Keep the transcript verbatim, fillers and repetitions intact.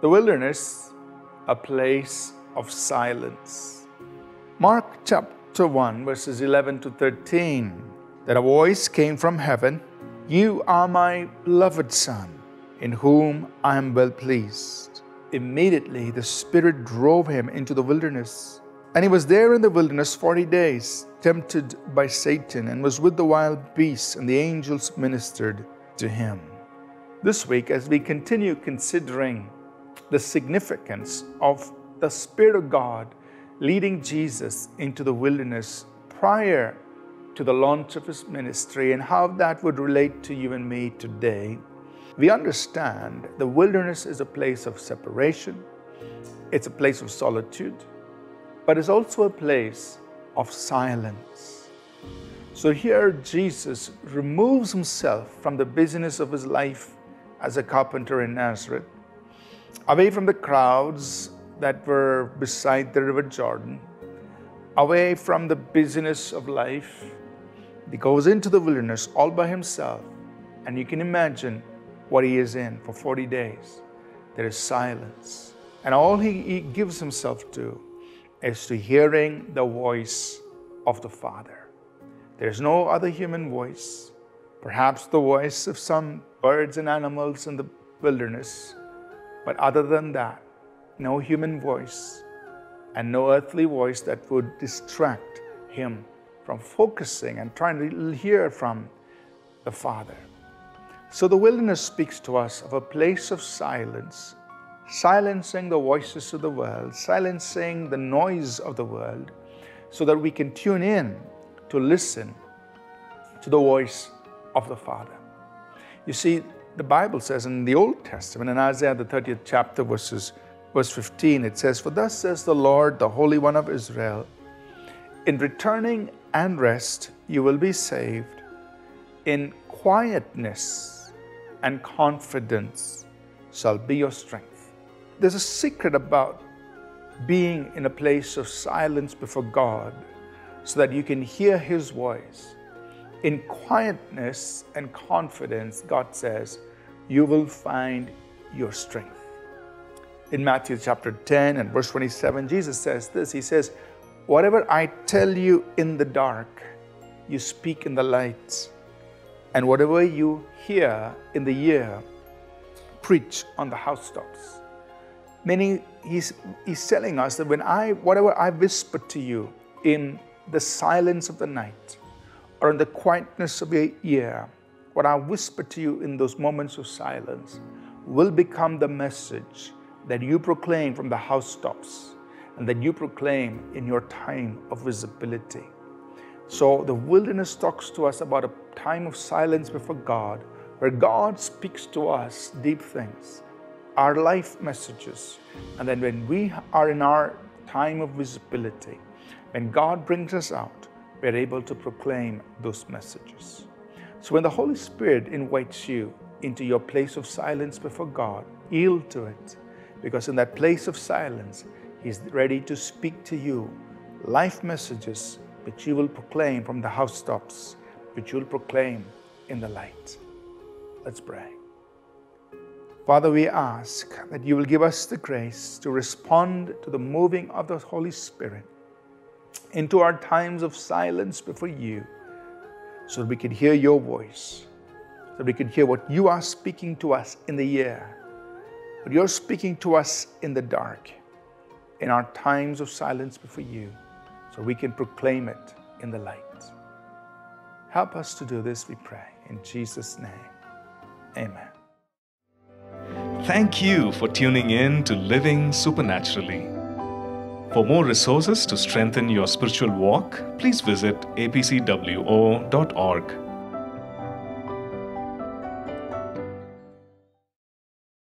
The wilderness, a place of silence. Mark chapter one, verses eleven to thirteen. Then a voice came from heaven, "You are my beloved Son, in whom I am well pleased." Immediately the Spirit drove him into the wilderness. And he was there in the wilderness forty days, tempted by Satan, and was with the wild beasts, and the angels ministered to him. This week, as we continue considering the significance of the Spirit of God leading Jesus into the wilderness prior to the launch of his ministry and how that would relate to you and me today, we understand the wilderness is a place of separation, it's a place of solitude, but it's also a place of silence. So here Jesus removes himself from the busyness of his life as a carpenter in Nazareth, away from the crowds that were beside the river Jordan, away from the busyness of life. He goes into the wilderness all by himself, and you can imagine what he is in for forty days. There is silence, and all he, he gives himself to is to hearing the voice of the Father. There's no other human voice, perhaps the voice of some birds and animals in the wilderness, but other than that, no human voice and no earthly voice that would distract him from focusing and trying to hear from the Father. So the wilderness speaks to us of a place of silence, silencing the voices of the world, silencing the noise of the world, so that we can tune in to listen to the voice of the Father. You see, the Bible says in the Old Testament, in Isaiah the thirtieth chapter, verses, verse fifteen, it says, "For thus says the Lord, the Holy One of Israel, in returning and rest you will be saved, in quietness and confidence shall be your strength." There's a secret about being in a place of silence before God so that you can hear His voice. In quietness and confidence, God says, you will find your strength. In Matthew chapter ten and verse twenty-seven, Jesus says this. He says, "Whatever I tell you in the dark, you speak in the light. And whatever you hear in the ear, preach on the housetops." Meaning, he's, he's telling us that when I, whatever I whisper to you in the silence of the night, or in the quietness of your ear, what I whisper to you in those moments of silence will become the message that you proclaim from the housetops and that you proclaim in your time of visibility. So the wilderness talks to us about a time of silence before God, where God speaks to us deep things, our life messages. And then when we are in our time of visibility, when God brings us out, we're able to proclaim those messages. So when the Holy Spirit invites you into your place of silence before God, yield to it, because in that place of silence, He's ready to speak to you life messages which you will proclaim from the housetops, which you will proclaim in the light. Let's pray. Father, we ask that you will give us the grace to respond to the moving of the Holy Spirit into our times of silence before you, so that we can hear your voice, so that we can hear what you are speaking to us in the ear, what you're speaking to us in the dark, in our times of silence before you, so we can proclaim it in the light. Help us to do this, we pray. In Jesus' name, amen. Thank you for tuning in to Living Supernaturally. For more resources to strengthen your spiritual walk, please visit a p c w o dot org.